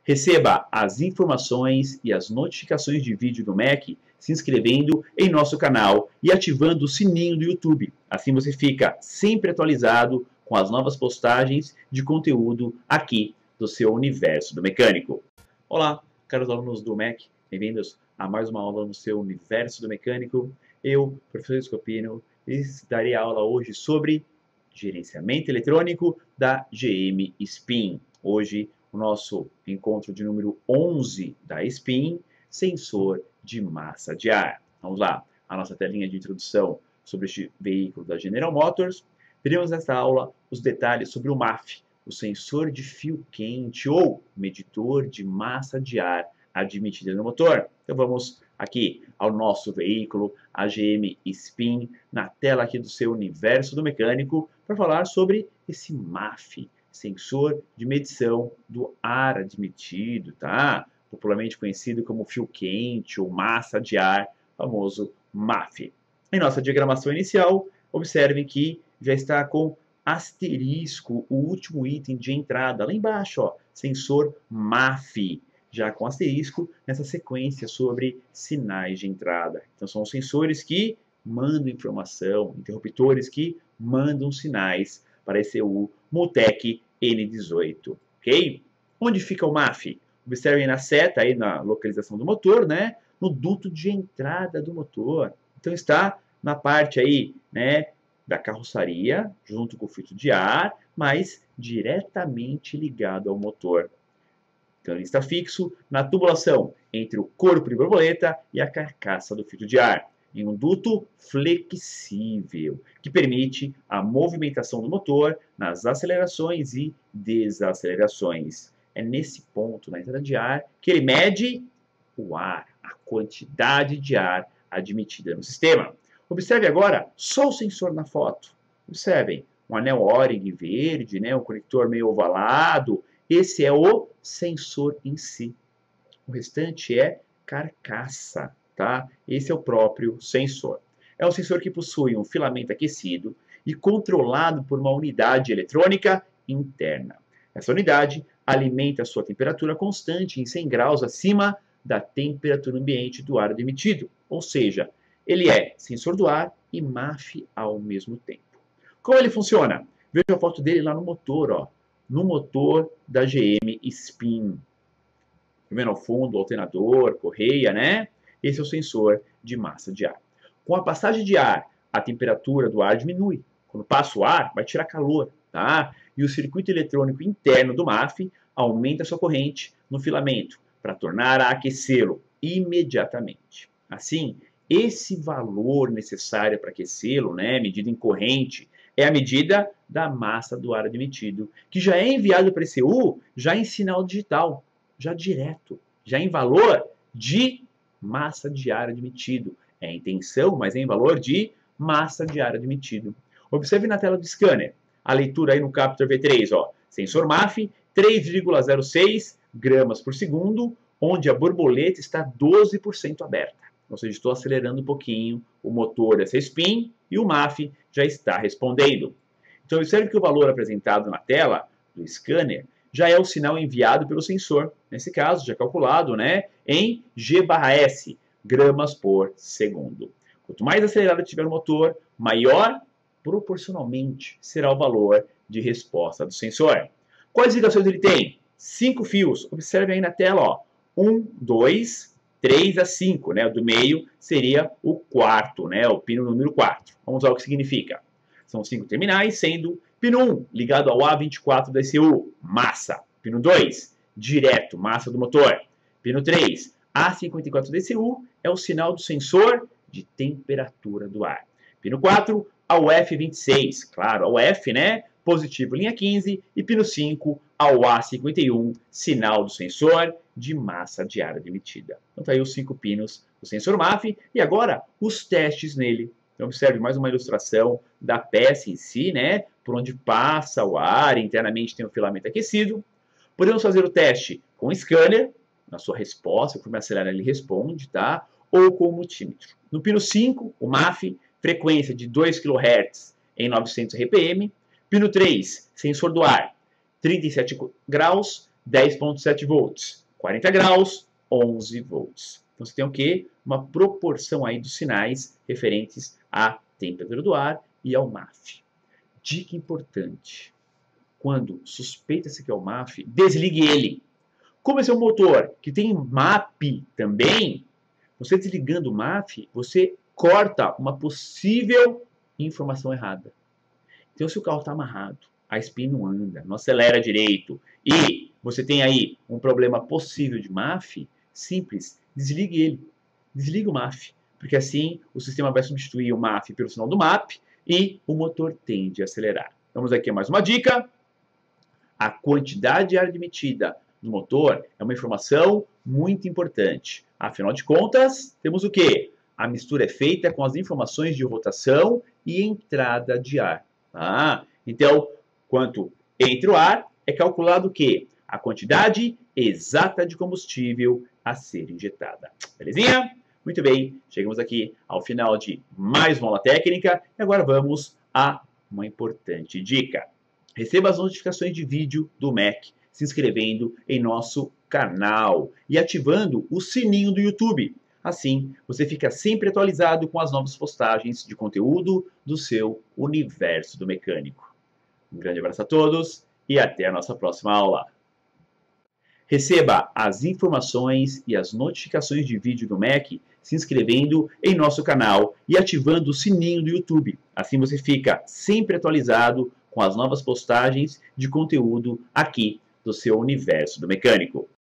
Receba as informações e as notificações de vídeo do MEC se inscrevendo em nosso canal e ativando o sininho do YouTube. Assim você fica sempre atualizado com as novas postagens de conteúdo aqui do seu universo do mecânico. Olá, caros alunos do MEC, bem-vindos a mais uma aula no seu universo do mecânico. Eu, professor Scopino, darei aula hoje sobre gerenciamento eletrônico da GM Spin. Hoje, o nosso encontro de número 11 da Spin, sensor de massa de ar. Vamos lá, a nossa telinha de introdução sobre este veículo da General Motors. Veremos nesta aula os detalhes sobre o MAF, o sensor de fio quente ou medidor de massa de ar admitida no motor. Então vamos aqui ao nosso veículo, a GM Spin, na tela aqui do seu universo do mecânico, para falar sobre esse MAF, sensor de medição do ar admitido, tá? Popularmente conhecido como fio quente ou massa de ar, famoso MAF. Em nossa diagramação inicial, observem que já está com asterisco o último item de entrada, lá embaixo, ó, sensor MAF, já com asterisco nessa sequência sobre sinais de entrada. Então são sensores que mandam informação, interruptores que mandam sinais para a ECU Multec N18, ok? Onde fica o MAF? Observem na seta, aí na localização do motor, né? No duto de entrada do motor. Então está na parte aí, né, da carroçaria, junto com o filtro de ar, mas diretamente ligado ao motor. Então ele está fixo na tubulação entre o corpo de borboleta e a carcaça do filtro de ar, em um duto flexível, que permite a movimentação do motor nas acelerações e desacelerações. É nesse ponto, na entrada de ar, que ele mede o ar, a quantidade de ar admitida no sistema. Observe agora só o sensor na foto. Observem, um anel O-ring verde, né, um conector meio ovalado. Esse é o sensor em si. O restante é carcaça, tá? Esse é o próprio sensor. É um sensor que possui um filamento aquecido e controlado por uma unidade eletrônica interna. Essa unidade alimenta a sua temperatura constante em 100 graus acima da temperatura ambiente do ar admitido. Ou seja, ele é sensor do ar e MAF ao mesmo tempo. Como ele funciona? Veja a foto dele lá no motor, ó. No motor da GM Spin. Vendo ao fundo, alternador, correia, né? Esse é o sensor de massa de ar. Com a passagem de ar, a temperatura do ar diminui. Quando passa o ar, vai tirar calor, tá? E o circuito eletrônico interno do MAF aumenta a sua corrente no filamento para tornar a aquecê-lo imediatamente. Assim, esse valor necessário para aquecê-lo, né, medida em corrente, é a medida da massa do ar admitido, que já é enviado para a ECU já em sinal digital, já direto, já em valor de massa de ar admitido. É em tensão, mas é em valor de massa de ar admitido. Observe na tela do scanner, a leitura aí no Captor V3, ó, sensor MAF, 3,06 gramas por segundo, onde a borboleta está 12% aberta. Ou seja, estou acelerando um pouquinho o motor dessa Spin e o MAF já está respondendo. Então, observe que o valor apresentado na tela do scanner já é o sinal enviado pelo sensor, nesse caso, já calculado, né, em G/S, gramas por segundo. Quanto mais acelerado tiver o motor, maior, proporcionalmente, será o valor de resposta do sensor. Quais ligações ele tem? 5 fios. Observe aí na tela, ó. 1, 2, 3 a 5, né? O do meio seria o quarto, né? O pino número 4. Vamos ver o que significa. São 5 terminais, sendo pino 1 ligado ao A24 da ECU, massa. Pino 2, direto, massa do motor. Pino 3, A54 da ECU é o sinal do sensor de temperatura do ar. Pino 4, ao F26, claro, ao F, né? Positivo, linha 15. E pino 5, ao A51, sinal do sensor de massa de ar admitida. Então tá aí os 5 pinos do sensor MAF. E agora, os testes nele. Então observe mais uma ilustração da peça em si, né? Por onde passa o ar, internamente tem um filamento aquecido. Podemos fazer o teste com o scanner, na sua resposta, conforme acelerar ele responde, tá? Ou com o multímetro. No pino 5, o MAF, frequência de 2 kHz em 900 RPM. Pino 3, sensor do ar, 37 graus, 10,7 volts. 40 graus, 11 volts. Então você tem o quê? Uma proporção aí dos sinais referentes à temperatura do ar e ao MAF. Dica importante. Quando suspeita-se que é o MAF, desligue ele. Como esse é um motor que tem MAP também, você desligando o MAF, você corta uma possível informação errada. Então, se o carro está amarrado, a spin não anda, não acelera direito, e você tem aí um problema possível de MAF, simples, desligue ele. Desliga o MAF, porque assim o sistema vai substituir o MAF pelo sinal do MAP e o motor tende a acelerar. Vamos aqui a mais uma dica. A quantidade de ar admitida no motor é uma informação muito importante. Afinal de contas, temos o quê? A mistura é feita com as informações de rotação e entrada de ar. Então, quanto entre o ar, é calculado o quê? A quantidade exata de combustível a ser injetada. Belezinha? Muito bem, chegamos aqui ao final de mais uma aula técnica e agora vamos a uma importante dica. Receba as notificações de vídeo do MEC se inscrevendo em nosso canal e ativando o sininho do YouTube. Assim, você fica sempre atualizado com as novas postagens de conteúdo do seu universo do mecânico. Um grande abraço a todos e até a nossa próxima aula. Receba as informações e as notificações de vídeo do MEC se inscrevendo em nosso canal e ativando o sininho do YouTube. Assim você fica sempre atualizado com as novas postagens de conteúdo aqui do seu universo do mecânico.